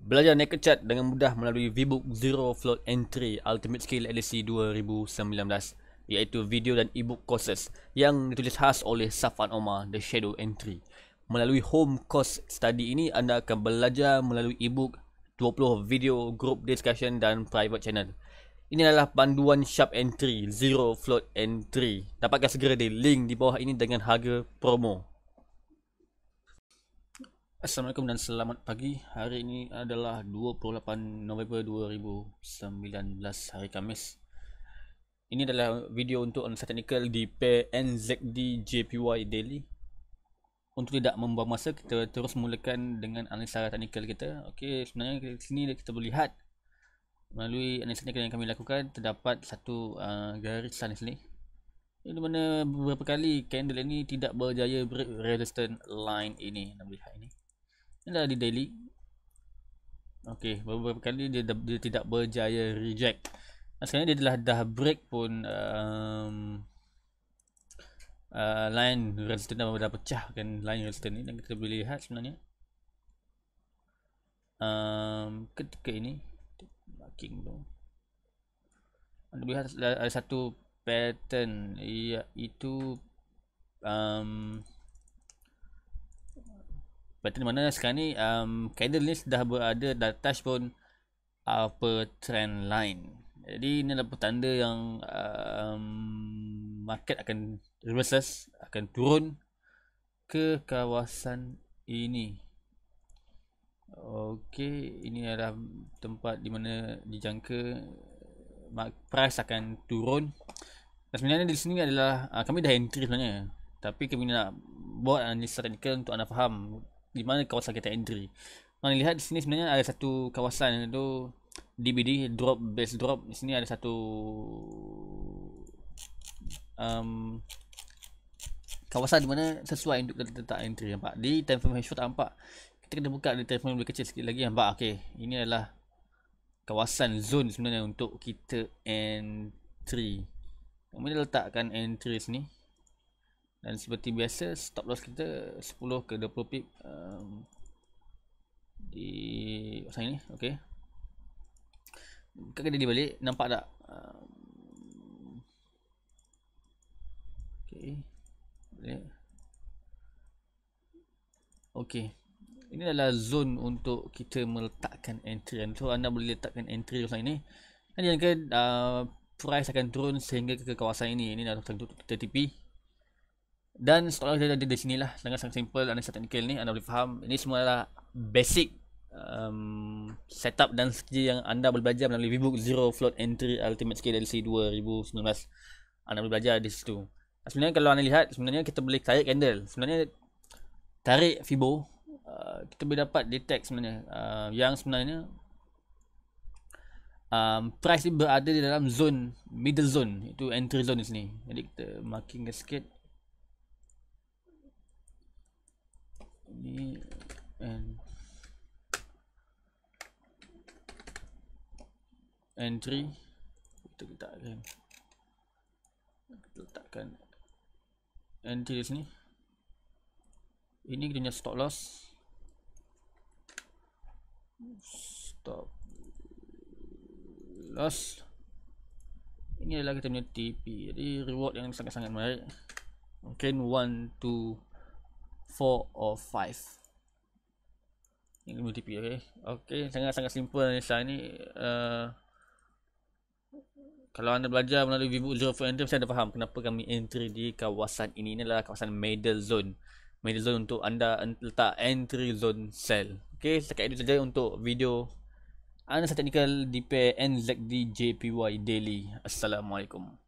Belajar naked chart dengan mudah melalui VBook Zero Float Entry Ultimate Skill Edisi 2019, iaitu video dan ebook courses yang ditulis khas oleh Safwan Omar, The Shadow Entry. Melalui home course study ini, anda akan belajar melalui ebook, 20 video, group discussion dan private channel. Ini adalah panduan Sharp Entry Zero Float Entry. Dapatkan segera di link di bawah ini dengan harga promo. Assalamualaikum dan selamat pagi. Hari ini adalah 28 November 2019, hari Khamis. Ini adalah video untuk analisa teknikal di pair NZD JPY daily. Untuk tidak membuang masa, kita terus mulakan dengan analisa teknikal kita. Okey, sebenarnya di sini kita boleh lihat melalui analisa teknikal yang kami lakukan, terdapat satu garisan di sini, di mana beberapa kali candle ini tidak berjaya break resistance line ini. Anda boleh lihat ini. Ini adalah di daily. Okey, beberapa kali dia tidak berjaya reject. Dan sekarang dia dah break pun line resistance dah pecahkan line resistance ni, dan kita boleh lihat sebenarnya ketika ini marking tu, anda boleh lihat ada satu pattern, iaitu pattern mana sekarang ni candle ni dah berada di atas pun upper trend line. Jadi ini adalah petanda yang market akan reverse, akan turun ke kawasan ini. Okey, ini adalah tempat di mana dijangka price akan turun. Dan sebenarnya di sini adalah kami dah entry sebenarnya, tapi kami nak buat analisa teknikal untuk anda faham di mana kawasan kita entry. Anda lihat di sini sebenarnya ada satu kawasan, itu DBD, drop base drop. Di sini ada satu kawasan di mana sesuai untuk kita letak entry. Nampak di time frame short, nampak kita kena buka di time frame lebih kecil sikit lagi. Nampak okey, ini adalah kawasan zone sebenarnya untuk kita entry. Kami dah letakkan entry sini, dan seperti biasa stop loss kita 10 ke 20 pip di kawasan ini. Okey, buka dia balik, nampak tak? Okey, boleh. Okey, ini adalah zone untuk kita meletakkan entry. So anda boleh letakkan entry di kawasan ini, dan jangan price akan turun sehingga ke kawasan ini. Ini adalah untuk kita TP. Dan stop loss dia ada di sini lah. Dengan sangat simple analisa teknikal ni, anda boleh faham. Ini semua adalah basic setup dan strategi yang anda boleh belajar melalui VBook Zero Float Entry Ultimate Skill Edisi 2019. Anda boleh belajar di situ. Sebenarnya kalau anda lihat, sebenarnya kita boleh tarik candle. Sebenarnya tarik Fibo, kita boleh dapat detect sebenarnya yang sebenarnya price ni berada di dalam zone, middle zone, itu entry zone di sini. Jadi kita marking sikit. Ini entry, kita letakkan entry di sini. Ini kita punya stop loss, ini adalah kita punya TP. Jadi reward yang sangat-sangat menarik. Mungkin 1, 2, 4 or 5. Ini multiple. Okey, sangat-sangat simple analisa ini. Kalau anda belajar melalui VBook Zero Float Entry, saya dah faham kenapa kami entry di kawasan ini. Ini adalah kawasan middle zone. Middle zone untuk anda letak entry zone sell. Okey, setakat itu saja untuk video analisa teknikal di pair NZD JPY daily. Assalamualaikum.